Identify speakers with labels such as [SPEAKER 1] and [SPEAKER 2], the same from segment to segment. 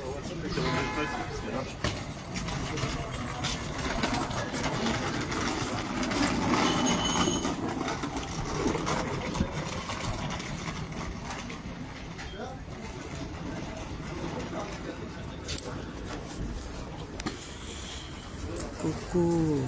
[SPEAKER 1] Coucou.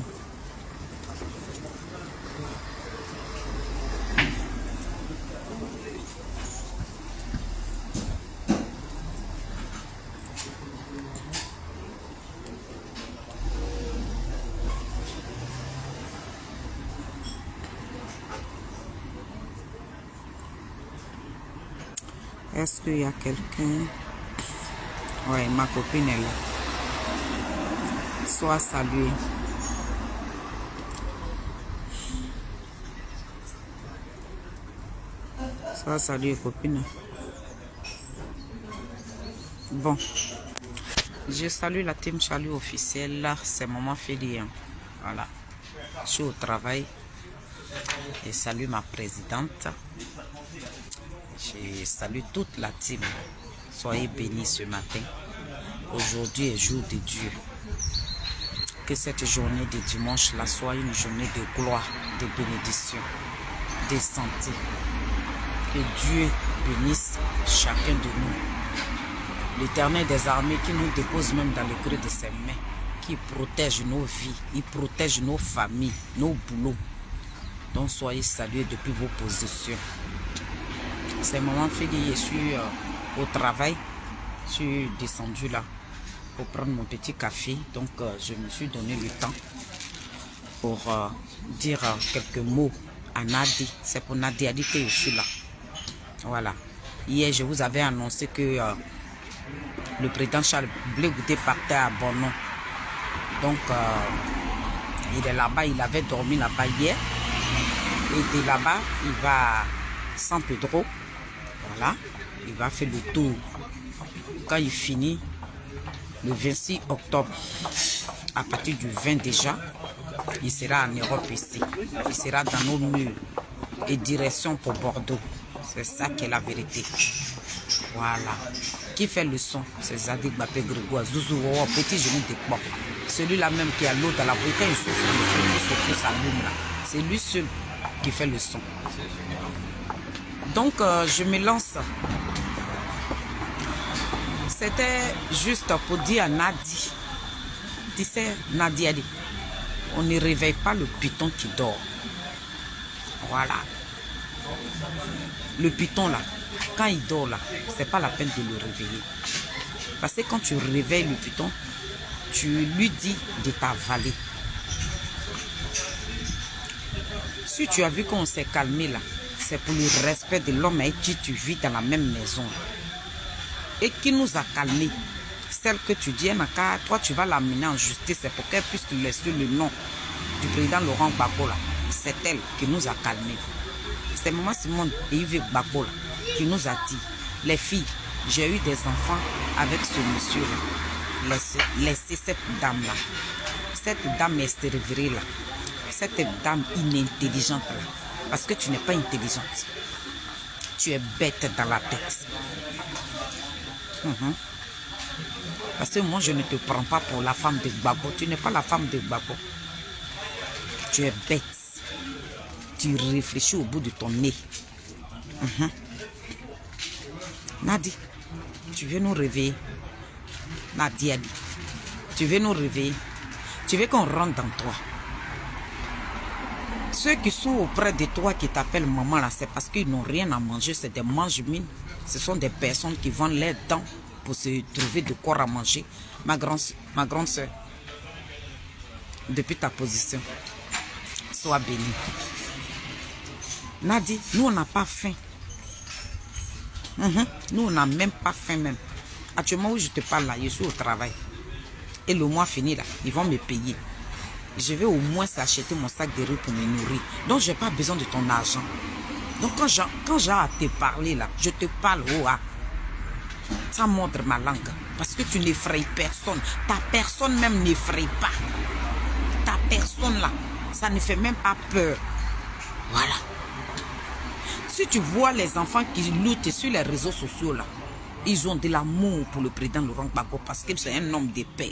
[SPEAKER 1] Est-ce qu'il y a quelqu'un? Oui, ma copine est là. Sois salué. Sois salué, copine. Bon. Je salue la team Chalut officielle. Là, c'est Maman Félie. Voilà. Je suis au travail. Je salue ma présidente. Je salue toute la team. Soyez bénis ce matin. Aujourd'hui est jour de Dieu. Que cette journée de dimanche là soit une journée de gloire, de bénédiction, de santé. Que Dieu bénisse chacun de nous. L'Éternel des armées qui nous dépose même dans le creux de ses mains, qui protège nos vies, il protège nos familles, nos boulots. Donc soyez salués depuis vos positions. C'est Maman Félie, je suis au travail. Je suis descendu là pour prendre mon petit café. Donc je me suis donné le temps pour dire quelques mots à Nadi. C'est pour Nadi a dit que je suis là. Voilà. Hier, je vous avais annoncé que le président Charles Blé Goudé partait à Bonon. Donc il est là-bas, il avait dormi là-bas hier. Et de là-bas, il va à San Pedro. Voilà. Il va faire le tour. Quand il finit, le 26 octobre, à partir du 20 déjà, il sera en Europe ici. Il sera dans nos murs et direction pour Bordeaux. C'est ça qui est la vérité. Voilà. Qui fait le son? C'est Zadig Bapé Grégoire, Zouzou, petit genou de porc. Celui-là même qui a l'eau dans la bouille, quand il souffle, sa lume là. C'est lui seul qui fait le son. Donc, je me lance. C'était juste pour dire à Nadi. Tu sais, Nadi a dit, on ne réveille pas le python qui dort. Voilà. Le python là, quand il dort là, c'est pas la peine de le réveiller. Parce que quand tu réveilles le python, tu lui dis de t'avaler. Si tu as vu qu'on s'est calmé là, c'est pour le respect de l'homme avec qui tu vis dans la même maison. Et qui nous a calmés. Celle que tu dis, Naka, toi tu vas l'amener en justice, c'est pour qu'elle puisse te laisser le nom du président Laurent Gbagbo là. C'est elle qui nous a calmés. C'est Maman Simone et Yves Gbagbo là, qui nous a dit, les filles, j'ai eu des enfants avec ce monsieur là. Laissez cette dame là. Cette dame est servile là. Cette dame inintelligente là. Parce que tu n'es pas intelligente. Tu es bête dans la tête. Parce que moi, je ne te prends pas pour la femme de Gbagbo. Tu n'es pas la femme de Gbagbo. Tu es bête. Tu réfléchis au bout de ton nez. Nadi, tu veux nous réveiller? Nadi a dit, tu veux nous réveiller? Tu veux qu'on rentre dans toi? Ceux qui sont auprès de toi qui t'appellent maman là, c'est parce qu'ils n'ont rien à manger, c'est des mange-mines. Ce sont des personnes qui vendent leurs dents pour se trouver de quoi à manger. Ma grande soeur, depuis ta position, sois bénie. Nadi, nous on n'a pas faim. Nous on n'a même pas faim même. Actuellement où je te parle là, je suis au travail. Et le mois fini là, ils vont me payer. Je vais au moins acheter mon sac de riz pour me nourrir. Donc, je n'ai pas besoin de ton argent. Donc, quand j'ai à te parler là, je te parle ça montre ma langue. Parce que tu n'effraies personne. Ta personne même n'effraie pas. Ta personne là, ça ne fait même pas peur. Voilà. Si tu vois les enfants qui luttent sur les réseaux sociaux là, Ils ont de l'amour pour le président Laurent Gbagbo parce que c'est un homme de paix.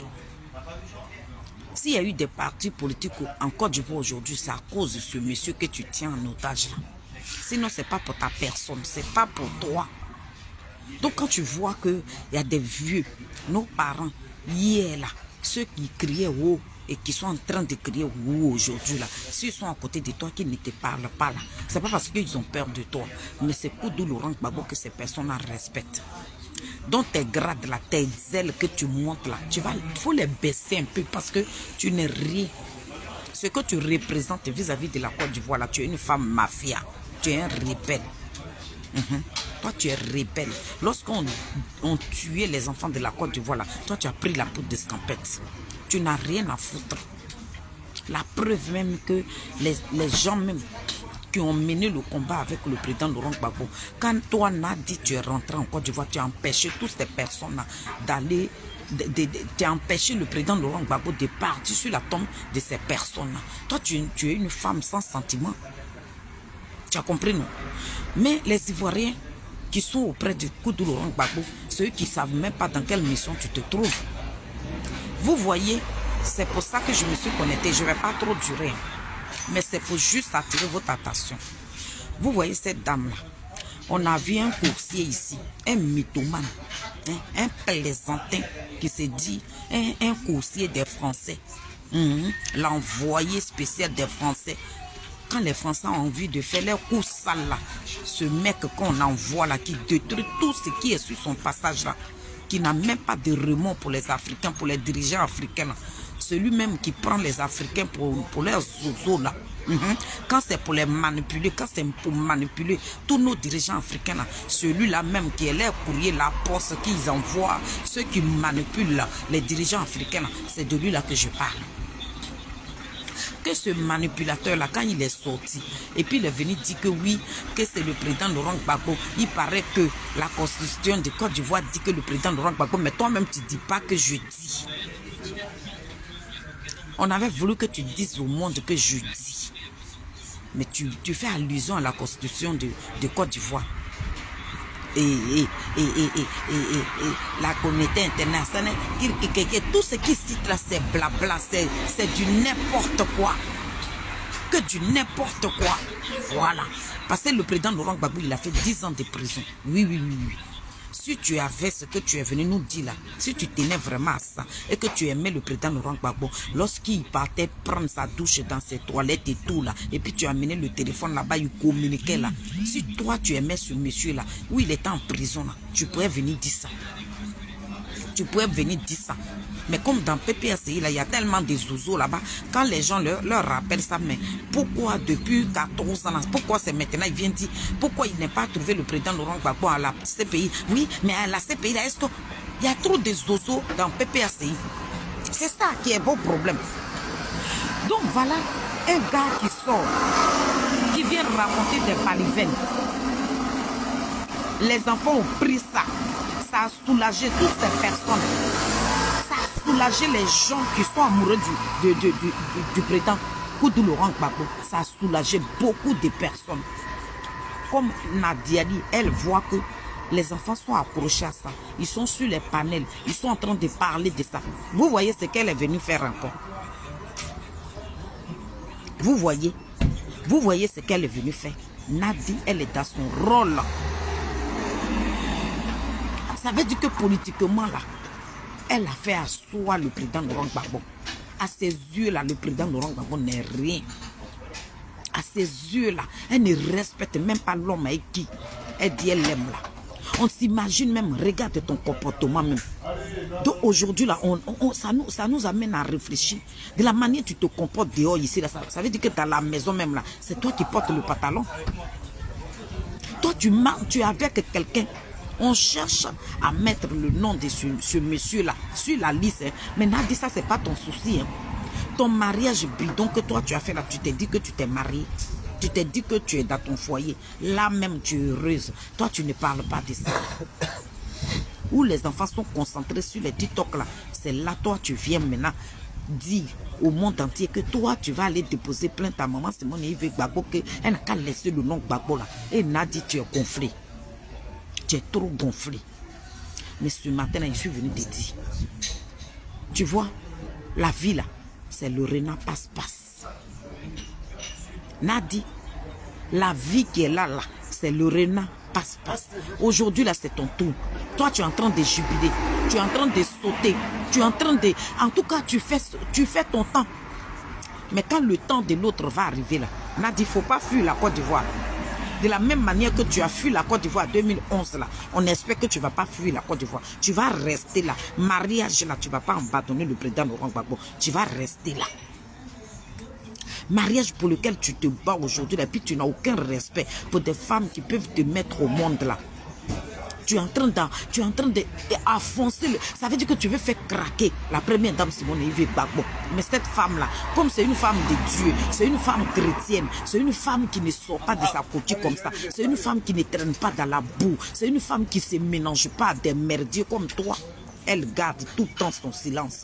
[SPEAKER 1] S'il y a eu des partis politiques en Côte d'Ivoire aujourd'hui, c'est à cause de ce monsieur que tu tiens en otage là. Sinon, ce n'est pas pour ta personne, ce n'est pas pour toi. Donc, quand tu vois qu'il y a des vieux, nos parents, hier là, ceux qui criaient haut et qui sont en train de crier haut aujourd'hui là, s'ils sont à côté de toi, qui ne te parlent pas là, c'est pas parce qu'ils ont peur de toi, mais c'est pour Laurent Gbagbo que ces personnes respectent. Donc tes grades là, tes ailes que tu montes là, il faut les baisser un peu parce que tu n'es rien. Ce que tu représentes vis-à-vis de la Côte d'Ivoire là, tu es une femme mafia, tu es un rebelle. Toi tu es rebelle. Lorsqu'on tuait les enfants de la Côte d'Ivoire là, toi tu as pris la poudre d'escampette. Tu n'as rien à foutre. La preuve même que les gens même qui ont mené le combat avec le président Laurent Gbagbo, quand toi Nadi tu es rentré en Côte d'Ivoire, tu as empêché toutes ces personnes d'aller, tu as empêché le président Laurent Gbagbo de partir sur la tombe de ces personnes. Toi tu es une femme sans sentiment. Tu as compris, non? Mais les Ivoiriens qui sont auprès du coup de Laurent Gbagbo, ceux qui ne savent même pas dans quelle mission tu te trouves. Vous voyez, c'est pour ça que je me suis connecté. Je ne vais pas trop durer. Mais c'est pour juste attirer votre attention. Vous voyez cette dame-là. On a vu un coursier ici, un mythomane, un plaisantin qui se dit un coursier des Français. L'envoyé spécial des Français. Quand les Français ont envie de faire leur coups sales là, ce mec qu'on envoie là, qui détruit tout ce qui est sur son passage là, qui n'a même pas de remords pour les Africains, pour les dirigeants africains là. Celui même qui prend les Africains pour leurs zozos là. Quand c'est pour les manipuler, quand c'est pour manipuler tous nos dirigeants africains là, celui-là même qui est leur courrier, la poste qu'ils envoient, ceux qui manipulent là, les dirigeants africains là, c'est de lui là que je parle. Que ce manipulateur là, quand il est sorti et puis il est venu dire que oui, que c'est le président Laurent Gbagbo, il paraît que la constitution de Côte d'Ivoire dit que le président Laurent Gbagbo, mais toi-même tu dis pas que je dis. On avait voulu que tu dises au monde que je dis, mais tu fais allusion à la constitution de Côte d'Ivoire. Et la communauté internationale, tout ce qui cite là, c'est blabla, c'est du n'importe quoi. Que du n'importe quoi. Voilà. Parce que le président Laurent Gbagbo, il a fait 10 ans de prison. Oui. Si tu avais ce que tu es venu nous dire là, si tu tenais vraiment à ça, et que tu aimais le président Laurent Gbagbo, lorsqu'il partait prendre sa douche dans ses toilettes et tout là, et puis tu as amené le téléphone là-bas, il communiquait là. Si toi tu aimais ce monsieur là, où il était en prison là, tu pourrais venir dire ça. Tu pourrais venir dire ça. Mais comme dans PPACI, là, il y a tellement de zouzos là-bas, quand les gens leur rappellent ça, mais pourquoi depuis 14 ans, pourquoi c'est maintenant, ils viennent dire, pourquoi il n'est pas trouvé le président Laurent Gbagbo à la CPI? Oui, mais à la CPI, là, est-ce qu'il y a trop de zouzos dans PPACI? C'est ça qui est beau problème. Donc voilà un gars qui sort, qui vient raconter des balivennes. Les enfants ont pris ça. Ça a soulagé toutes ces personnes. Ça a soulagé les gens qui sont amoureux du président Koudou Laurent Gbagbo. Ça a soulagé beaucoup de personnes. Comme Nadia dit, elle voit que les enfants sont accrochés à ça. Ils sont sur les panels. Ils sont en train de parler de ça. Vous voyez ce qu'elle est venue faire encore. Vous voyez ce qu'elle est venue faire. Nadia, elle est dans son rôle. Ça veut dire que politiquement, là, elle a fait asseoir le président Laurent Gbagbo. À ses yeux, là, le président Laurent Gbagbo n'est rien. À ses yeux, là, elle ne respecte même pas l'homme avec qui elle dit elle l'aime, là. On s'imagine même, regarde ton comportement même. Donc aujourd'hui, là, ça nous amène à réfléchir. De la manière dont tu te comportes dehors ici, là, ça veut dire que dans la maison même, là, c'est toi qui portes le pantalon. Toi, tu es avec quelqu'un. On cherche à mettre le nom de ce monsieur-là sur la liste. Hein. Mais Nadi, ça, c'est pas ton souci. Hein. Ton mariage bidon que toi, tu as fait là, tu t'es dit que tu t'es marié. Tu t'es dit que tu es dans ton foyer. Là même, tu es heureuse. Toi, tu ne parles pas de ça. Où les enfants sont concentrés sur les TikTok là. C'est là, toi, tu viens maintenant dire au monde entier que toi, tu vas aller déposer plainte à maman Simone Yves Gbagbo, qu'elle n'a qu'à laisser le nom Gbagbo là. Et Nadi, tu es gonflé. Tu es trop gonflé. Mais ce matin, là, je suis venu te dire. Tu vois, la vie là, c'est le renard passe-passe. Nadi, la vie qui est là, c'est le renard passe-passe. Aujourd'hui, là, c'est ton tour. Toi, tu es en train de jubiler. Tu es en train de sauter. Tu es en train de... En tout cas, tu fais ton temps. Mais quand le temps de l'autre va arriver, là, Nadi, il ne faut pas fuir la Côte d'Ivoire. De la même manière que tu as fui la Côte d'Ivoire en 2011, là, on espère que tu ne vas pas fuir la Côte d'Ivoire. Tu vas rester là. Mariage, là, tu ne vas pas abandonner le président Laurent Gbagbo. Tu vas rester là. Mariage pour lequel tu te bats aujourd'hui, et puis tu n'as aucun respect pour des femmes qui peuvent te mettre au monde là. Tu es en train d'affoncer. Ça veut dire que tu veux faire craquer la première dame Simone Yves Gbagbo. Mais cette femme-là, comme c'est une femme de Dieu, c'est une femme chrétienne, c'est une femme qui ne sort pas de sa coquille comme ça, c'est une femme qui ne traîne pas dans la boue, c'est une femme qui ne se mélange pas à des merdiers comme toi. Elle garde tout le temps son silence.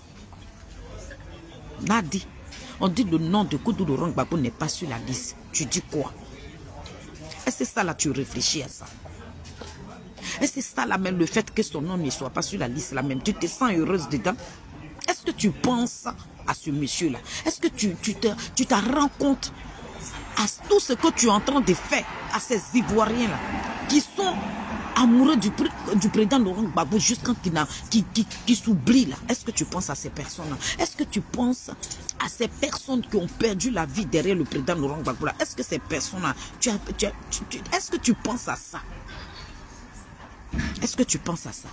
[SPEAKER 1] Nadi, on dit le nom de Koudou Laurent Gbagbo n'est pas sur la liste. Tu dis quoi? Est-ce que ça là, tu réfléchis à ça? Est-ce que ça là même, le fait que son nom ne soit pas sur la liste là même, tu te sens heureuse dedans? Est-ce que tu penses à ce monsieur là? Est-ce que tu te rends compte à tout ce que tu es en train de faire à ces Ivoiriens là qui sont amoureux du président Laurent Gbagbo jusqu'à qui s'oublient là? Est-ce que tu penses à ces personnes là? Est-ce que tu penses à ces personnes qui ont perdu la vie derrière le président Laurent Gbagbo là? Est-ce que ces personnes là, est-ce que tu penses à ça? Est-ce que tu penses à ça?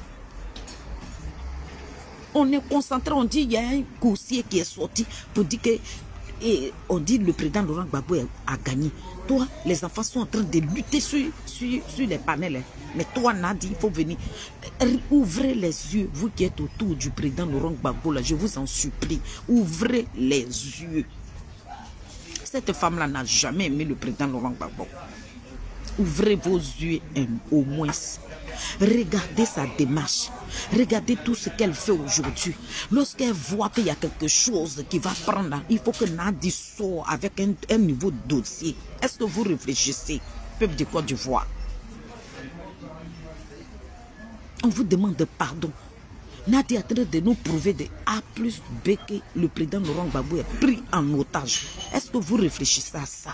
[SPEAKER 1] On est concentré, on dit il y a un coursier qui est sorti pour dire que... Et on dit le président Laurent Gbagbo a gagné. Toi, les enfants sont en train de lutter sur les panels. Mais toi, Nadi, il faut venir. Ouvrez les yeux, vous qui êtes autour du président Laurent Gbagbo, là, je vous en supplie. Ouvrez les yeux. Cette femme-là n'a jamais aimé le président Laurent Gbagbo. Ouvrez vos yeux au moins. Regardez sa démarche. Regardez tout ce qu'elle fait aujourd'hui. Lorsqu'elle voit qu'il y a quelque chose qui va prendre, il faut que Nadi sorte avec un nouveau dossier. Est-ce que vous réfléchissez, peuple de Côte d'Ivoire? On vous demande pardon. Nadi est en train de nous prouver de A plus B que le président Laurent Gbagbo est pris en otage. Est-ce que vous réfléchissez à ça?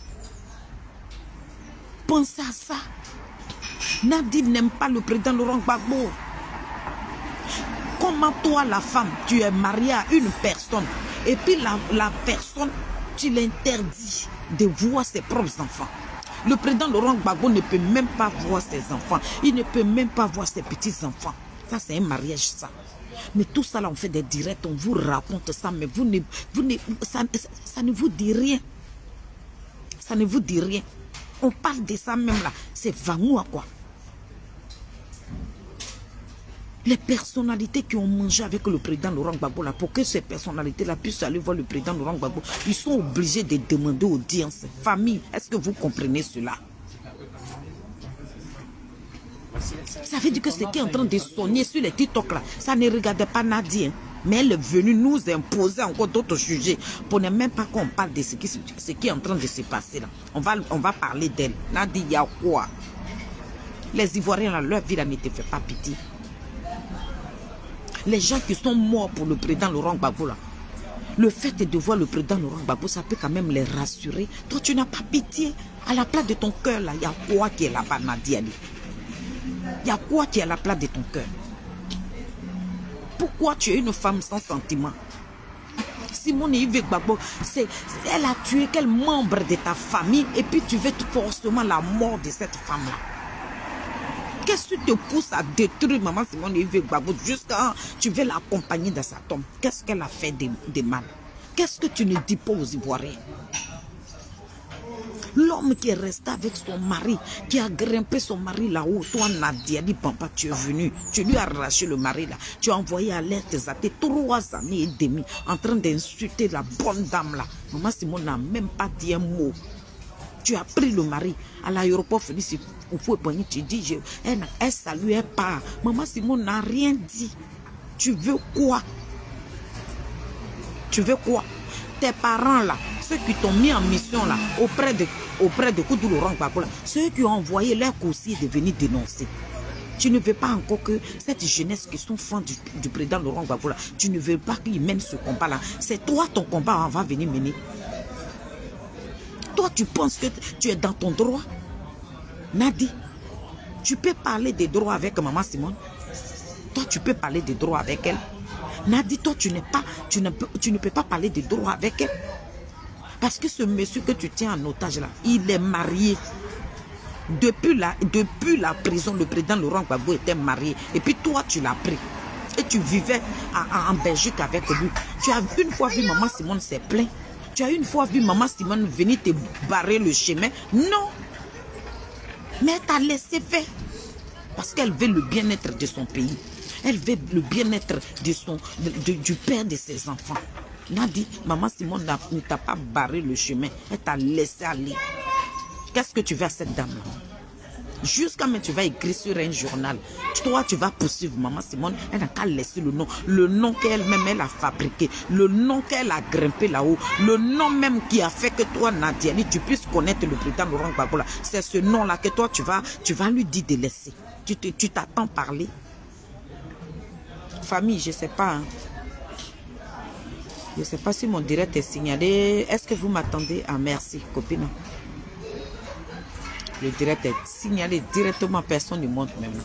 [SPEAKER 1] Pensez à ça. Nadi n'aime pas le président Laurent Gbagbo. Comment toi, la femme, tu es mariée à une personne et puis la personne, tu l'interdis de voir ses propres enfants. Le président Laurent Gbagbo ne peut même pas voir ses enfants. Il ne peut même pas voir ses petits-enfants. Ça, c'est un mariage, ça. Mais tout ça, là, on fait des directs, on vous raconte ça, mais ça ne vous dit rien. Ça ne vous dit rien. On parle de ça même là. C'est Vangoua quoi. Les personnalités qui ont mangé avec le président Laurent Gbagbo là, pour que ces personnalités là puissent aller voir le président Laurent Gbagbo, ils sont obligés de demander audience. Famille, est-ce que vous comprenez cela? Ça veut dire que ce qui est en train de sonner sur les TikTok là, ça ne regardait pas Nadi. Hein. Mais elle est venue nous imposer encore d'autres sujets pour ne même pas qu'on parle de ce qui est en train de se passer là. On va parler d'elle. Nadi, il y a quoi? Les Ivoiriens là, leur vie là ne te fait pas pitié. Les gens qui sont morts pour le président Laurent Gbagbo là, le fait de voir le président Laurent Gbagbo, ça peut quand même les rassurer. Toi, tu n'as pas pitié. À la place de ton cœur là, il y a quoi qui est là-bas, Nadi Ali? Il y a quoi qui est à la place de ton cœur? Pourquoi tu es une femme sans sentiment? Simone Yves Gbagbo, elle a tué quel membre de ta famille et puis tu veux forcément la mort de cette femme-là. Qu'est-ce qui te pousse à détruire maman Simone Yves Gbagbo jusqu'à tu veux l'accompagner dans sa tombe? Qu'est-ce qu'elle a fait de mal? Qu'est-ce que tu ne dis pas aux Ivoiriens? L'homme qui est resté avec son mari, qui a grimpé son mari là-haut, toi Nadia, dit papa, tu es venu, tu lui as arraché le mari là, tu as envoyé à l'air tes athées 3 années et demie en train d'insulter la bonne dame là. Maman Simone n'a même pas dit un mot. Tu as pris le mari à l'aéroport Félix Houphouët-Boigny, tu dis, elle salue, elle part. Maman Simone n'a rien dit. Tu veux quoi? Tu veux quoi? Tes parents là, ceux qui t'ont mis en mission là, auprès de Koudou Laurent Gbagbo là, ceux qui ont envoyé leur coursier de venir dénoncer. Tu ne veux pas encore que cette jeunesse qui sont fans du président Laurent Gbagbo, là, tu ne veux pas qu'il mène ce combat-là. C'est toi, ton combat, on va venir mener. Toi, tu penses que tu es dans ton droit? Nadi, tu peux parler des droits avec Maman Simone? Toi, tu peux parler des droits avec elle? Nadi, toi, tu ne peux pas parler des droits avec elle. Parce que ce monsieur que tu tiens en otage là, il est marié. Depuis la prison, le président Laurent Gbagbo était marié. Et puis toi, tu l'as pris. Et tu vivais en Belgique avec lui. Tu as une fois vu Maman Simone s'est plaint. Tu as une fois vu Maman Simone venir te barrer le chemin. Non. Mais elle t'a laissé faire. Parce qu'elle veut le bien-être de son pays. Elle veut le bien-être du père de ses enfants. Nadi, Maman Simone ne t'a pas barré le chemin. Elle t'a laissé aller. Qu'est-ce que tu veux à cette dame-là? Jusqu'à maintenant, tu vas écrire sur un journal. Toi, tu vas poursuivre Maman Simone. Elle n'a qu'à laisser le nom. Le nom qu'elle-même, elle a fabriqué. Le nom qu'elle a grimpé là-haut. Le nom même qui a fait que toi, Nadia, tu puisses connaître le président Laurent Gbagbo. C'est ce nom-là que toi, tu vas lui dire de laisser. Tu t'attends parler. Famille, je ne sais pas. Hein. Je ne sais pas si mon direct est signalé. Est-ce que vous m'attendez? Ah, merci, copine. Le direct est signalé directement, personne ne montre même.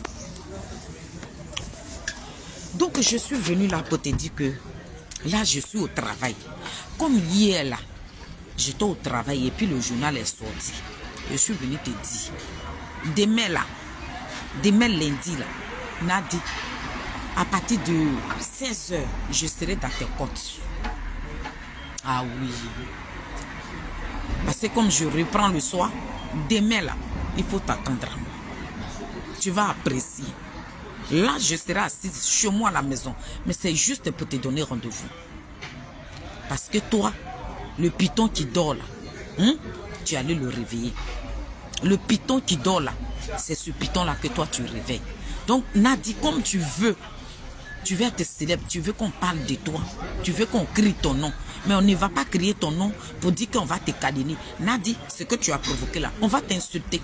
[SPEAKER 1] Donc, je suis venue là pour te dire que là, je suis au travail. Comme hier, là, j'étais au travail et puis le journal est sorti. Je suis venue te dire, demain, là, demain lundi, là, Nadi, à partir de 16 h, je serai dans tes côtes. Ah oui. Parce que comme je reprends le soir, demain là, il faut t'attendre à moi. Tu vas apprécier. Là, je serai assise chez moi à la maison. Mais c'est juste pour te donner rendez-vous. Parce que toi, le python qui dort là, tu allais le réveiller. Le python qui dort là, c'est ce python là que toi tu réveilles. Donc, Nadi, comme tu veux être célèbre, tu veux qu'on parle de toi, tu veux qu'on crie ton nom. Mais on ne va pas crier ton nom pour dire qu'on va te câliner. Nadi, ce que tu as provoqué là, on va t'insulter.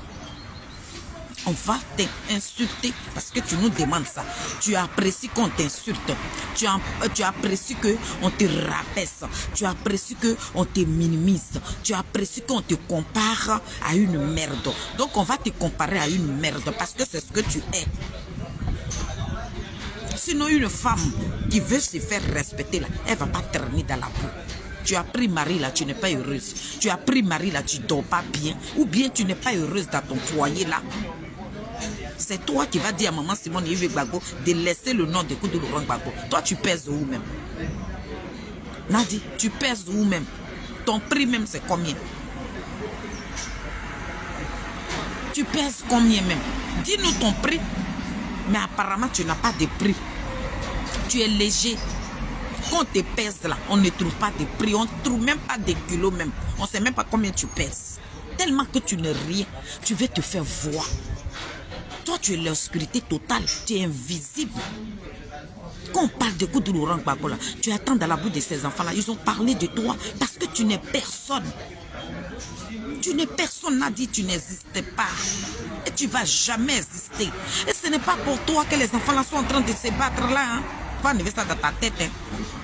[SPEAKER 1] On va t'insulter parce que tu nous demandes ça. Tu apprécies qu'on t'insulte. Tu apprécies qu'on te rabaisse. Tu apprécies qu'on te minimise. Tu apprécies qu'on te compare à une merde. Donc on va te comparer à une merde parce que c'est ce que tu es. Sinon, une femme qui veut se faire respecter, là, elle ne va pas traîner dans la boue. Tu as pris mari, là, tu n'es pas heureuse. Tu as pris mari, là, tu ne dors pas bien. Ou bien tu n'es pas heureuse dans ton foyer, là. C'est toi qui vas dire à Maman Simone Yves Gbagbo de laisser le nom de Laurent Gbagbo. Toi, tu pèses où même? Nadi, tu pèses où même? Ton prix même, c'est combien? Tu pèses combien même? Dis-nous ton prix. Mais apparemment, tu n'as pas de prix. Tu es léger. Quand on te pèse là, on ne trouve pas de prix. On ne trouve même pas de kilos même. On ne sait même pas combien tu pèses. Tellement que tu n'es rien. Tu veux te faire voir. Toi, tu es l'obscurité totale. Tu es invisible. Quand on parle de Laurent Gbagbo là, tu attends dans la bouche de ces enfants-là. Ils ont parlé de toi parce que tu n'es personne. Tu n'es personne, Nadi, tu n'existes pas. Et tu ne vas jamais exister. Et ce n'est pas pour toi que les enfants là sont en train de se battre là. Hein. Va enlever ça dans ta tête. Hein.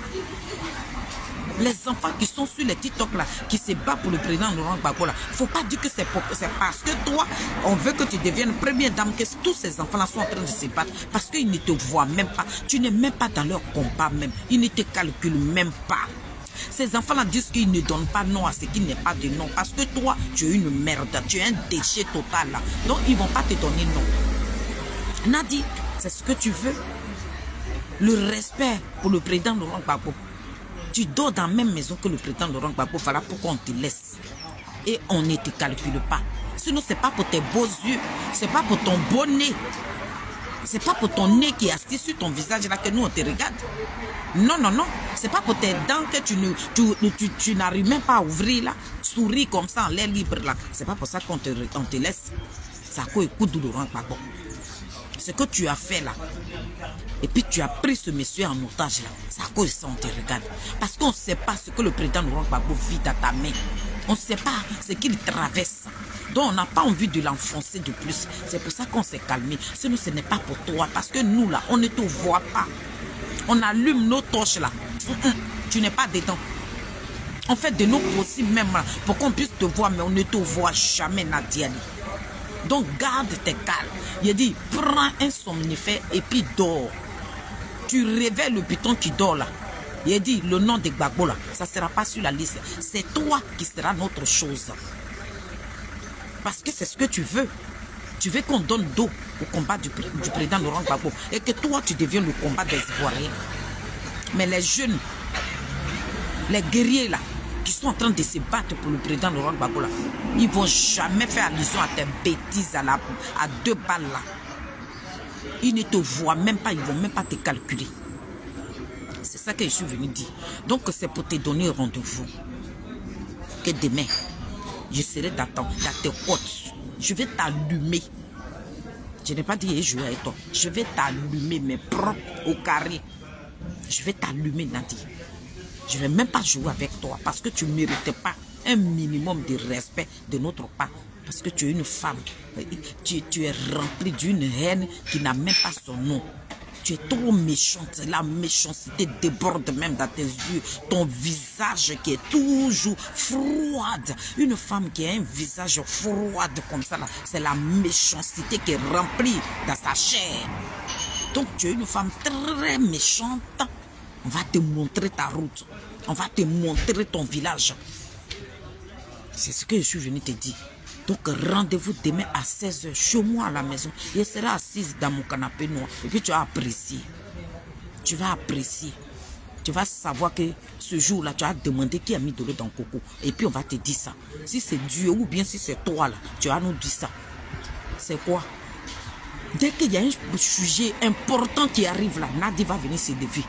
[SPEAKER 1] Les enfants qui sont sur les TikTok là, qui se battent pour le président Laurent Gbagbo là, il ne faut pas dire que c'est parce que toi, on veut que tu deviennes première dame, que tous ces enfants là sont en train de se battre. Parce qu'ils ne te voient même pas. Tu n'es même pas dans leur combat même. Ils ne te calculent même pas. Ces enfants-là disent qu'ils ne donnent pas nom à ce qui n'est pas de nom. Parce que toi, tu es une merde. Tu es un déchet total là. Donc, ils ne vont pas te donner nom. Nadi, c'est ce que tu veux. Le respect pour le président Laurent Gbagbo. Tu dors dans la même maison que le président Laurent Gbagbo. Voilà pourquoi on te laisse. Et on ne te calcule pas. Sinon, ce n'est pas pour tes beaux yeux. Ce n'est pas pour ton beau nez. C'est pas pour ton nez qui est assis sur ton visage là que nous on te regarde. Non, non, non. C'est pas pour tes dents que tu n'arrives même pas à ouvrir là. Souris comme ça en l'air libre là. C'est pas pour ça qu'on te laisse. Ça écoute Laurent Gbagbo. Ce que tu as fait là. Et puis tu as pris ce monsieur en otage là. C'est à cause de ça on te regarde. Parce qu'on ne sait pas ce que le président Laurent Gbagbo vit dans ta main. On ne sait pas ce qu'il traverse. Donc, on n'a pas envie de l'enfoncer de plus. C'est pour ça qu'on s'est calmé. Sinon, ce n'est pas pour toi. Parce que nous, là, on ne te voit pas. On allume nos torches, là. Tu n'es pas dedans. On fait de nos possibles même, là, pour qu'on puisse te voir, mais on ne te voit jamais, Nadia. Donc, garde tes calmes. Il a dit, prends un somnifère et puis dors. Tu réveilles le piton qui dort, là. Il a dit, le nom de Gbagbo, là, ça ne sera pas sur la liste. C'est toi qui sera notre chose. Parce que c'est ce que tu veux. Tu veux qu'on donne dos au combat du président Laurent Gbagbo. Et que toi, tu deviens le combat des Ivoiriens. Mais les jeunes, les guerriers, là, qui sont en train de se battre pour le président Laurent Gbagbo, là, ils ne vont jamais faire allusion à tes bêtises à 2 balles, là. Ils ne te voient même pas, ils ne vont même pas te calculer. C'est ça que je suis venu dire. Donc, c'est pour te donner rendez-vous. Que demain, je serai dans tes côtes. Je vais t'allumer. Je n'ai pas dit jouer avec toi. Je vais t'allumer, mais propre au carré. Je vais t'allumer, Nadi. Je ne vais même pas jouer avec toi parce que tu ne méritais pas un minimum de respect de notre part. Parce que tu es une femme. Tu es remplie d'une haine qui n'a même pas son nom. Tu es trop méchante. La méchanceté déborde même dans tes yeux. Ton visage qui est toujours froide. Une femme qui a un visage froide comme ça, c'est la méchanceté qui est remplie dans sa chair. Donc tu es une femme très méchante. On va te montrer ta route. On va te montrer ton village. C'est ce que je suis venu te dire. Donc rendez-vous demain à 16h chez moi à la maison. Je serai assise dans mon canapé noir. Et puis tu vas apprécier. Tu vas apprécier. Tu vas savoir que ce jour-là, tu as demandé qui a mis de l'eau dans le coco. Et puis on va te dire ça. Si c'est Dieu ou bien si c'est toi là, tu vas nous dire ça. C'est quoi? Dès qu'il y a un sujet important qui arrive là, Nadi va venir se lever.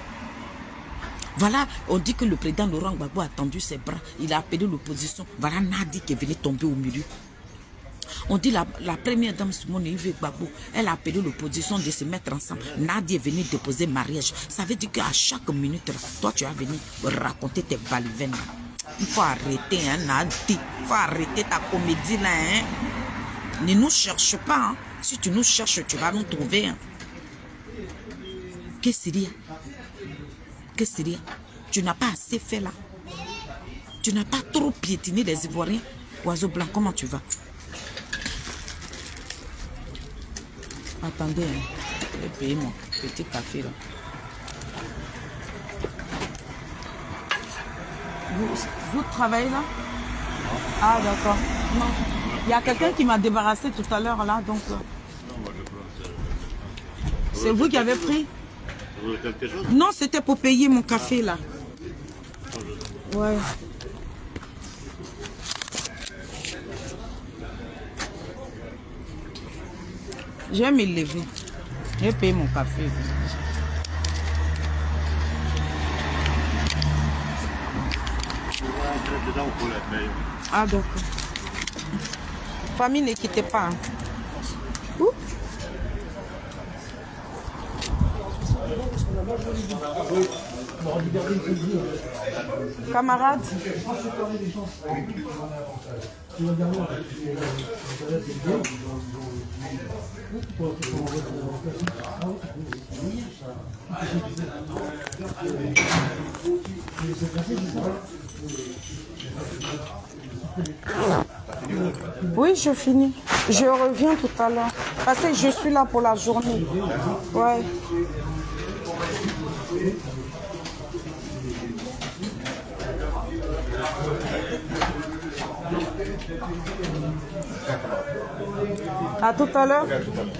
[SPEAKER 1] Voilà, on dit que le président Laurent Gbagbo a tendu ses bras. Il a appelé l'opposition. Voilà Nadi qui est venu tomber au milieu. On dit la première dame Simone Yves Gbagbo, elle a appelé l'opposition de se mettre ensemble. Nadi est venu déposer mariage. Ça veut dire qu'à chaque minute, toi tu as venu raconter tes balivernes. Il faut arrêter, hein, Nadi. Il faut arrêter ta comédie là, hein. Ne nous cherche pas, hein. Si tu nous cherches, tu vas nous trouver. Hein. Qu'est-ce qu'il y a? Qu'est-ce qu'il y a? Tu n'as pas assez fait là. Tu n'as pas trop piétiné les Ivoiriens. Oiseau blanc, comment tu vas? Attendez, hein. Je vais payer mon petit café là. Vous travaillez là? Ah d'accord. Non. Il y a quelqu'un qui m'a débarrassé tout à l'heure là, donc... C'est vous qui avez pris? Non, c'était pour payer mon café là. Ouais. Je vais me lever. Je vais payer mon café. Ah d'accord. Famille, ne quittez pas. Hein. Ouh. Camarades. Oui, je finis. Je reviens tout à l'heure. Parce que je suis là pour la journée. Ouais. À tout à l'heure.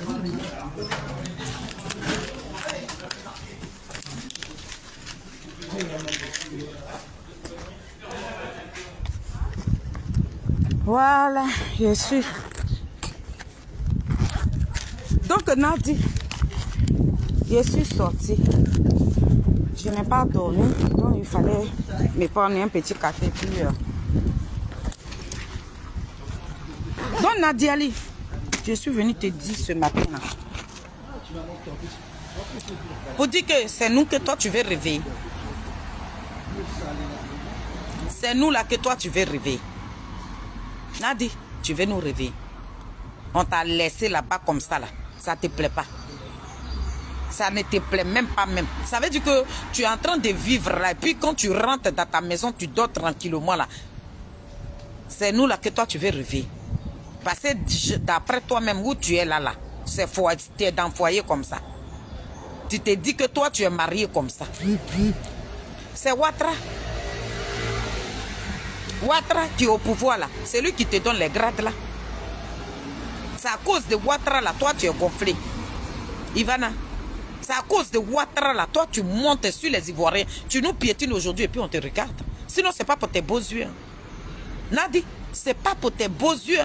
[SPEAKER 1] Voilà, je suis. Donc, Nadi, je suis sortie. Je n'ai pas dormi, donc il fallait me prendre un petit café. Puis, Donc, Nadia Ali, je suis venue te dire ce matin là. Pour dire que c'est nous que toi tu veux réveiller. C'est nous là que toi tu veux réveiller. Nadi, tu veux nous réveiller. On t'a laissé là-bas comme ça, là. Ça ne te plaît pas. Ça ne te plaît même pas même. Ça veut dire que tu es en train de vivre là. Et puis quand tu rentres dans ta maison, tu dors tranquillement là. C'est nous là que toi tu veux réveiller. Parce que d'après toi-même où tu es là, tu es dans le foyer comme ça. Tu te dis que toi tu es marié comme ça. C'est Ouattara. Ouattara qui est au pouvoir là. C'est lui qui te donne les grades là. C'est à cause de Ouattara là, toi tu es gonflé. Ivana. C'est à cause de Ouattara là, toi tu montes sur les Ivoiriens. Tu nous piétines aujourd'hui et puis on te regarde. Sinon c'est pas pour tes beaux yeux. Nadi, c'est pas pour tes beaux yeux.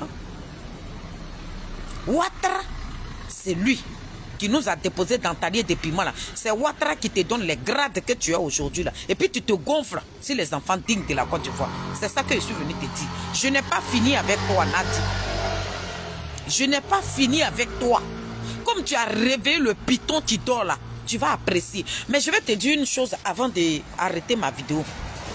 [SPEAKER 1] Ouattara, c'est lui qui nous a déposé dans ta liée de piment là. C'est Ouattara qui te donne les grades que tu as aujourd'hui là. Et puis tu te gonfles sur les enfants dignes de la Côte d'Ivoire. C'est ça que je suis venu te dire. Je n'ai pas fini avec toi, Nadi. Je n'ai pas fini avec toi. Comme tu as réveillé le python qui dort là, tu vas apprécier. Mais je vais te dire une chose avant d'arrêter ma vidéo.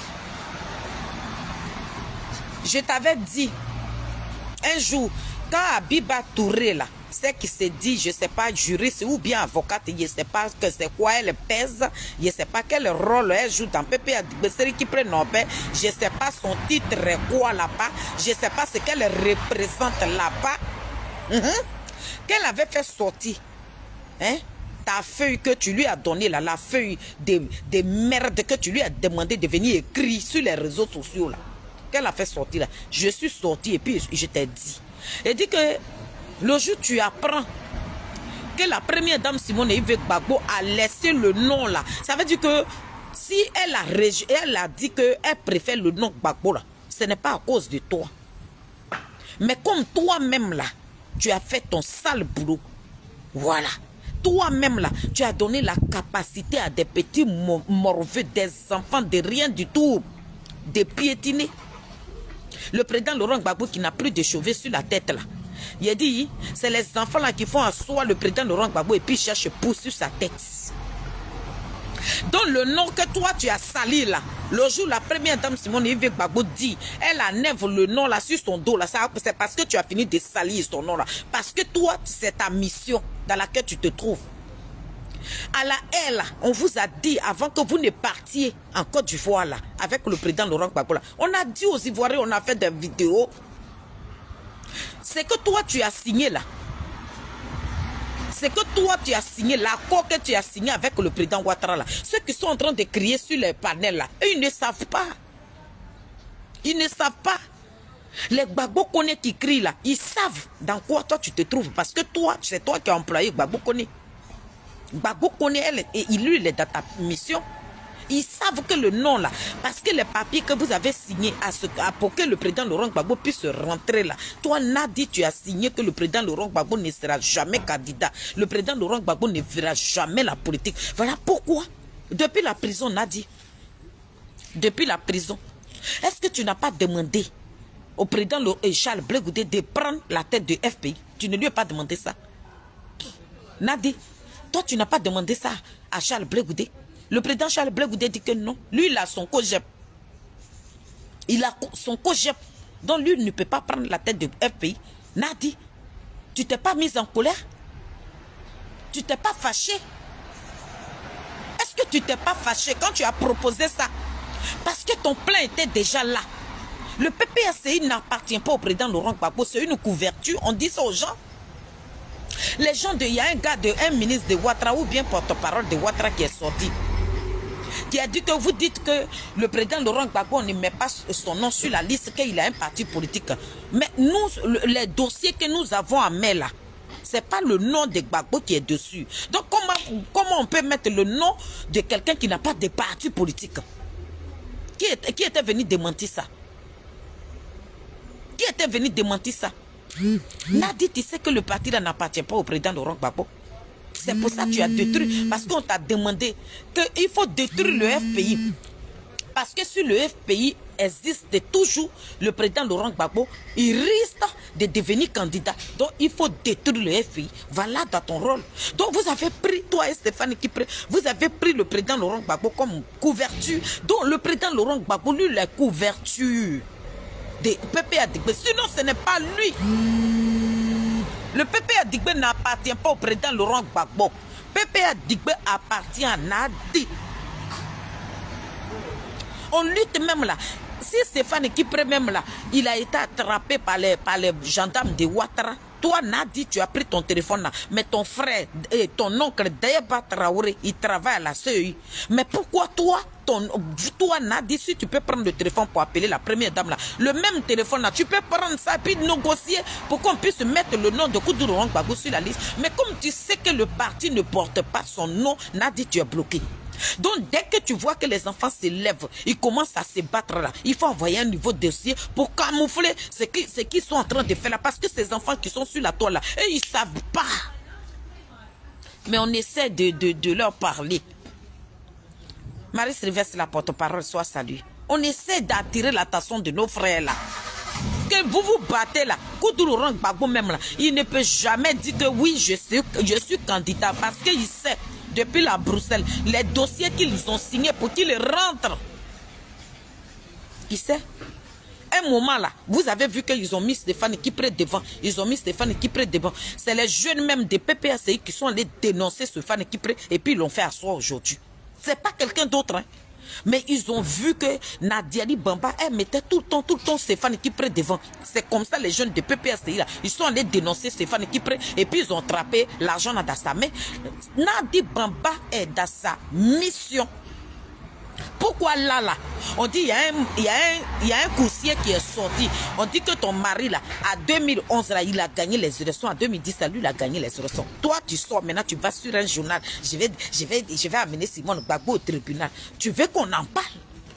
[SPEAKER 1] Je t'avais dit un jour, quand Abiba Touré là, c'est qui se dit, je ne sais pas, juriste ou bien avocate, je ne sais pas que c'est quoi elle pèse, je ne sais pas quel rôle elle joue dans PP Adibeseri qui prend Nobel, je ne sais pas son titre quoi là-bas, je ne sais pas ce qu'elle représente là-bas. Qu'elle avait fait sortir, hein, ta feuille que tu lui as donnée, là, la feuille de merde que tu lui as demandé de venir écrire sur les réseaux sociaux, là. Qu'elle a fait sortir, là. Je suis sortie et puis je t'ai dit. Elle dit que le jour où tu apprends que la première dame Simone Yves Gbagbo a laissé le nom, là, ça veut dire que si elle a dit qu'elle préfère le nom Gbagbo, là, ce n'est pas à cause de toi. Mais comme toi-même, là, tu as fait ton sale boulot. Voilà. Toi-même là, tu as donné la capacité à des petits morveux, des enfants de rien du tout, de piétiner. Le président Laurent Gbagbo qui n'a plus de cheveux sur la tête là. Il a dit, c'est les enfants là qui font asseoir le président Laurent Gbagbo et puis cherchent pour sur sa tête. Donc le nom que toi tu as sali là, le jour la première dame Simone Yves Gbagbo dit, elle enlève le nom là sur son dos là, c'est parce que tu as fini de salir son nom là. Parce que toi, c'est ta mission dans laquelle tu te trouves. À la elle, on vous a dit avant que vous ne partiez en Côte d'Ivoire là, avec le président Laurent Gbagbo là, on a dit aux Ivoiriens, on a fait des vidéos. C'est que toi tu as signé là. C'est que toi, tu as signé l'accord que tu as signé avec le président Ouattara là. Ceux qui sont en train de crier sur les panels là, eux, ils ne savent pas. Ils ne savent pas. Les Gbagbo Koné qui crient là, ils savent dans quoi toi tu te trouves. Parce que toi, c'est toi qui as employé Gbagbo Koné. Gbagbo Koné, lui, il est dans ta mission. Ils savent que le nom là, parce que les papiers que vous avez signés pour que le président Laurent Gbagbo puisse rentrer là, toi Nadi, tu as signé que le président Laurent Gbagbo ne sera jamais candidat. Le président Laurent Gbagbo ne verra jamais la politique. Voilà pourquoi, depuis la prison Nadi, depuis la prison, est-ce que tu n'as pas demandé au président Charles Blé Goudé de prendre la tête du FPI? Tu ne lui as pas demandé ça. Nadi, toi tu n'as pas demandé ça à Charles Blé Goudé. Le président Charles Blé Goudé dit que non. Lui, il a son COJEP. Il a son COJEP. Donc, lui, il ne peut pas prendre la tête du FPI. Nadi, tu t'es pas mise en colère? Tu t'es pas fâché? Est-ce que tu t'es pas fâché quand tu as proposé ça? Parce que ton plan était déjà là. Le PPACI n'appartient pas au président Laurent Gbagbo. C'est une couverture. On dit ça aux gens. Les gens, il y a un gars, un ministre de Ouattara ou bien porte-parole de Ouattara qui est sorti. Qui a dit que vous dites que le président Laurent Gbagbo ne met pas son nom sur la liste, qu'il a un parti politique. Mais nous, les dossiers que nous avons à main là, ce n'est pas le nom de Gbagbo qui est dessus. Donc comment on peut mettre le nom de quelqu'un qui n'a pas de parti politique? Qui était venu démentir ça? Qui était venu démentir ça? Nadi, tu sais que le parti là n'appartient pas au président Laurent Gbagbo. C'est pour ça que tu as détruit. Parce qu'on t'a demandé qu'il faut détruire le FPI. Parce que si le FPI existe toujours, le président Laurent Gbagbo, il risque de devenir candidat. Donc il faut détruire le FPI. Voilà dans ton rôle. Donc vous avez pris, toi et Stéphane Kipré, vous avez pris le président Laurent Gbagbo comme couverture. Donc le président Laurent Gbagbo, lui, la couverture. de Pépé Adigbe. Sinon, ce n'est pas lui. Le Pépé Adigbe n'appartient pas au président Laurent Gbagbo. Pépé Adigbe appartient à Nadi. On lutte même là. Si Stéphane Kipré même là, il a été attrapé par les gendarmes de Ouattara. Toi, Nadi, tu as pris ton téléphone là. Mais ton frère et ton oncle Dayeba Traoré, il travaille à la CEI. Mais pourquoi toi, Nadi, si tu peux prendre le téléphone pour appeler la première dame là, le même téléphone là, tu peux prendre ça et puis négocier pour qu'on puisse mettre le nom de Koudou Laurent Gbagbo sur la liste. Mais comme tu sais que le parti ne porte pas son nom, Nadi, tu es bloqué. Donc, dès que tu vois que les enfants se lèvent, ils commencent à se battre là, il faut envoyer un nouveau dossier pour camoufler ce qu'ils sont en train de faire là. Parce que ces enfants qui sont sur la toile là, et ils ne savent pas. Mais on essaie de leur parler. Marie-Sylvestre, la porte-parole, soit saluée. On essaie d'attirer l'attention de nos frères là. Que vous vous battez là, Koudou Laurent Gbagbo même là, il ne peut jamais dire que oui, je suis candidat parce qu'il sait. Depuis la Bruxelles, les dossiers qu'ils ont signés pour qu'ils rentrent. Qui sait? Un moment là, vous avez vu qu'ils ont mis Stéphane Kipré devant. Ils ont mis Stéphane Kipré devant. C'est les jeunes même des PPACI qui sont allés dénoncer Stéphane Kipré et puis ils l'ont fait asseoir aujourd'hui. C'est pas quelqu'un d'autre. Hein. Mais ils ont vu que Nadiali Bamba, elle mettait tout le temps Stéphane Kipré devant. C'est comme ça les jeunes de PPACI là, ils sont allés dénoncer Stéphane Kipré et puis ils ont attrapé l'argent dans sa main. Nadi Bamba est dans sa mission. Pourquoi là, on dit il y a un coursier qui est sorti. On dit que ton mari là, à 2011 là, il a gagné les élections. À 2010 là, lui il a gagné les élections. Toi tu sors maintenant, tu vas sur un journal. Je vais amener Simone Gbagbo au tribunal. Tu veux qu'on en parle?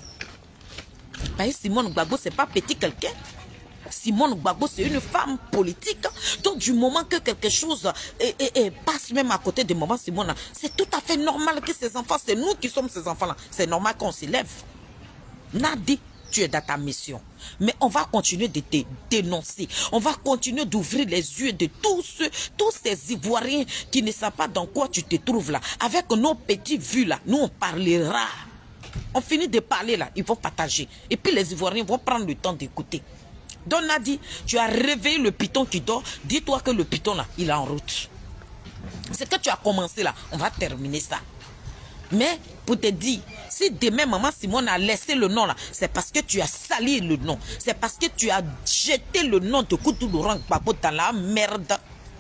[SPEAKER 1] Ben, Simone Gbagbo c'est pas petit quelqu'un. Simone Gbagbo, c'est une femme politique. Donc, du moment que quelque chose passe même à côté de maman Simone, c'est tout à fait normal que ces enfants, c'est nous qui sommes ces enfants-là. C'est normal qu'on s'élève. Nadi, tu es dans ta mission. Mais on va continuer de te dénoncer. On va continuer d'ouvrir les yeux de tous ces Ivoiriens qui ne savent pas dans quoi tu te trouves là. Avec nos petits vues là, nous on parlera. On finit de parler là, ils vont partager. Et puis les Ivoiriens vont prendre le temps d'écouter. Donc Nadi, tu as réveillé le python qui dort. Dis-toi que le python là, il est en route. C'est que tu as commencé là, on va terminer ça. Mais pour te dire, si demain maman Simone a laissé le nom là, c'est parce que tu as sali le nom. C'est parce que tu as jeté le nom de Koudou Laurent Gbagbo dans la merde.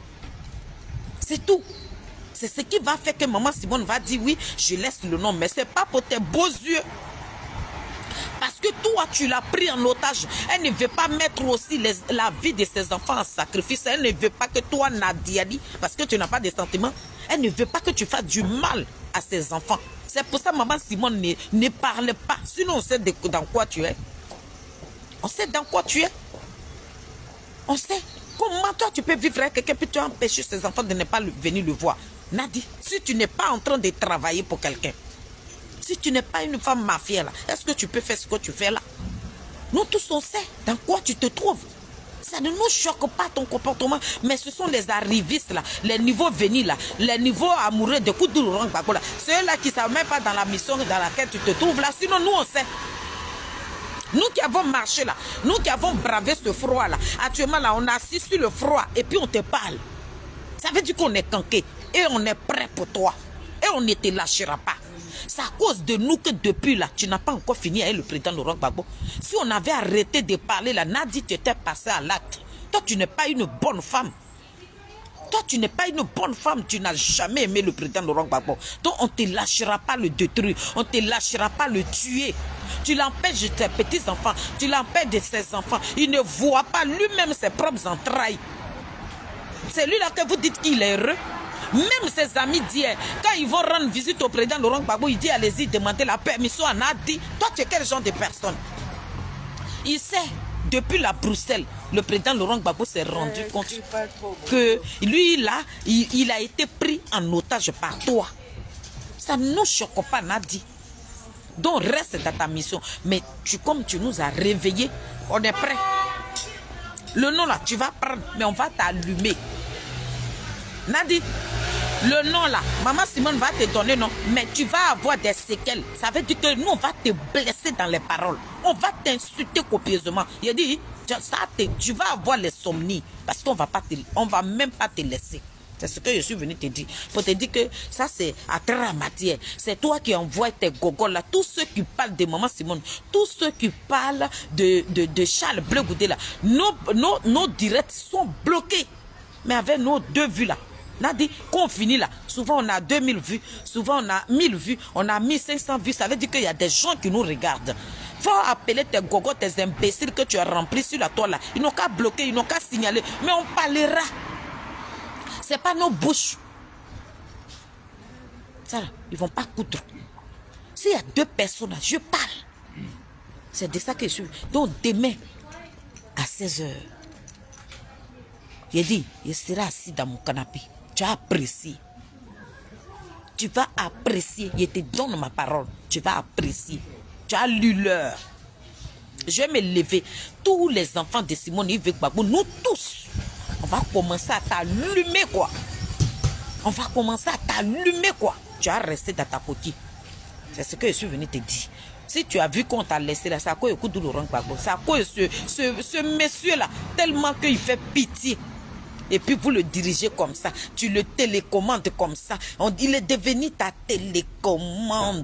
[SPEAKER 1] C'est tout. C'est ce qui va faire que maman Simone va dire oui, je laisse le nom. Mais c'est pas pour tes beaux yeux. Parce que toi, tu l'as pris en otage. Elle ne veut pas mettre aussi la vie de ses enfants en sacrifice. Elle ne veut pas que toi, Nadiali, parce que tu n'as pas de sentiments, elle ne veut pas que tu fasses du mal à ses enfants. C'est pour ça, maman Simone ne parle pas. Sinon, on sait dans quoi tu es. On sait dans quoi tu es. On sait. Comment toi, tu peux vivre avec quelqu'un puis tu as empêché ses enfants de ne pas venir le voir. Nadi, si tu n'es pas en train de travailler pour quelqu'un, si tu n'es pas une femme mafia là, est-ce que tu peux faire ce que tu fais là? Nous tous on sait dans quoi tu te trouves. Ça ne nous choque pas ton comportement, mais ce sont les arrivistes là, les niveaux venus là, les niveaux amoureux de Koudou Laurent Gbagbo là. Ceux-là qui ne savent même pas dans la mission dans laquelle tu te trouves là, sinon nous on sait. Nous qui avons marché là, nous qui avons bravé ce froid là, actuellement là on est assis sur le froid et puis on te parle. Ça veut dire qu'on est canqué et on est prêt pour toi et on ne te lâchera pas. C'est à cause de nous que depuis là, tu n'as pas encore fini avec le président Laurent Gbagbo. Si on avait arrêté de parler là, Nadi, tu étais passé à l'acte. Toi, tu n'es pas une bonne femme. Toi, tu n'es pas une bonne femme. Tu n'as jamais aimé le président Laurent Gbagbo. Donc, on ne te lâchera pas le détruire. On ne te lâchera pas le tuer. Tu l'empêches de tes petits-enfants. Tu l'empêches de ses enfants. Il ne voit pas lui-même ses propres entrailles. C'est lui là que vous dites qu'il est heureux. Même ses amis disent, quand ils vont rendre visite au président Laurent Gbagbo, il dit allez-y, demandez la permission à Nadi. Toi, tu es quel genre de personne? Il sait, depuis la Bruxelles, le président Laurent Gbagbo s'est rendu compte que lui, là, il a été pris en otage par toi. Ça ne nous choque pas, Nadi. Donc, reste dans ta mission. Mais comme tu nous as réveillés, on est prêt. Le nom là, tu vas prendre, mais on va t'allumer. Nadi, Le nom là, maman Simone va te donner non, mais tu vas avoir des séquelles. Ça veut dire que nous, on va te blesser dans les paroles. On va t'insulter copieusement. Il dit, tu vas avoir les somnies parce qu'on va même pas te laisser. C'est ce que je suis venu te dire. Pour te dire que ça, c'est à travers la matière. C'est toi qui envoies tes gogoles là. Tous ceux qui parlent de maman Simone, tous ceux qui parlent de Charles Bleu Goudé là, nos directs sont bloqués. Mais avec nos 2 vues là, on a dit qu'on finit là. Souvent on a 2000 vues, souvent on a 1000 vues, on a 1500 vues. Ça veut dire qu'il y a des gens qui nous regardent. Faut appeler tes gogos, tes imbéciles que tu as remplis sur la toile là. Ils n'ont qu'à bloquer, ils n'ont qu'à signaler. Mais on parlera. C'est pas nos bouches. Ça là, ils vont pas coudre. S'il y a 2 personnes là, je parle. C'est de ça que je suis. Donc demain, à 16h, il dit, il sera assis dans mon canapé. Tu vas apprécier. Tu vas apprécier. Je te donne ma parole. Tu vas apprécier. Tu as lu l'heure. Je vais me lever. Tous les enfants de Simone Yves Gbagbo, nous tous, on va commencer à t'allumer quoi. On va commencer à t'allumer quoi. Tu vas rester dans ta coquille. C'est ce que je suis venu te dire. Si tu as vu qu'on t'a laissé là, c'est à cause de Laurent Gbagbo. C'est à cause de ce monsieur là, tellement qu'il fait pitié. Et puis vous le dirigez comme ça. Tu le télécommandes comme ça. Il est devenu ta télécommande.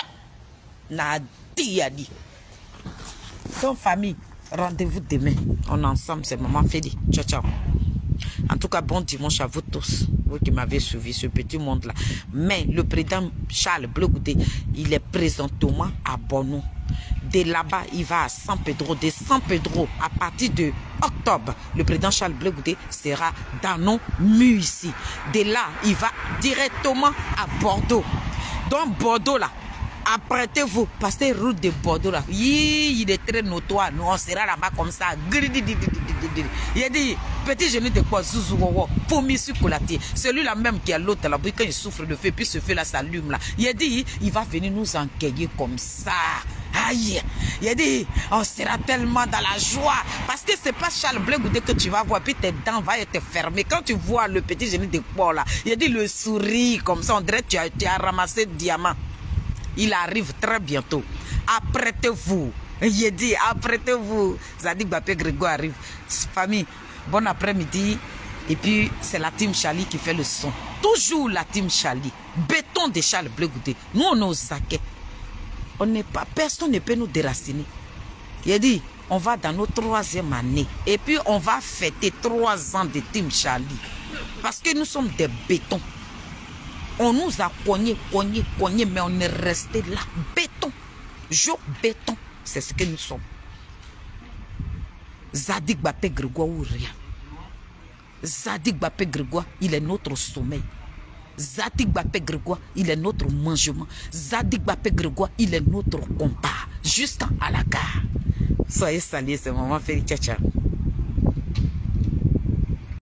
[SPEAKER 1] Nadi a dit. Donc famille, rendez-vous demain. On est ensemble, c'est Maman Feli. Ciao, ciao. En tout cas, bon dimanche à vous tous, vous qui m'avez suivi ce petit monde-là. Mais le président Charles Bleu Goudé, il est présentement à Bono. De là-bas, il va à San Pedro. De San Pedro, à partir de octobre, le président Charles Bleu Goudé sera dans nos murs ici. De là, il va directement à Bordeaux. Donc Bordeaux, là, apprêtez-vous, parce que route de Bordeaux là, il est très notoire. Nous on sera là-bas comme ça. Il a dit, petit genou de quoi, zouzou, vomi sur colatier. Celui-là même qui a l'autre là, quand il souffre de feu, puis ce feu là s'allume là. Il a dit, il va venir nous enquérir comme ça. Aïe, il a dit, on sera tellement dans la joie. Parce que c'est pas Charles Bleu Goudé que tu vas voir, puis tes dents vont être fermées. Quand tu vois le petit genou de quoi là, il a dit le sourire comme ça, on dirait que tu as ramassé diamant. Il arrive très bientôt. Apprêtez-vous. Il dit, apprêtez-vous. Zadig Bapé Grégoire arrive. Famille, bon après-midi. Et puis, c'est la team Charlie qui fait le son. Toujours la team Charlie. Béton de Charles Bleu Goudé. Nous, on est aux saquets. On n'est pas, personne ne peut nous déraciner. Il dit, on va dans nos 3e année. Et puis, on va fêter 3 ans de team Charlie. Parce que nous sommes des bétons. On nous a cogné, mais on est resté là. Béton. Béton. C'est ce que nous sommes. Zadig Bapé Grégoire ou rien. Zadig Bapé Grégoire, il est notre sommeil. Zadig Bapé Grégoire, il est notre mangement. Zadig Bapé Grégoire, il est notre compas. Jusqu'à la gare. Soyez salués, c'est Maman Feli. Ciao, ciao.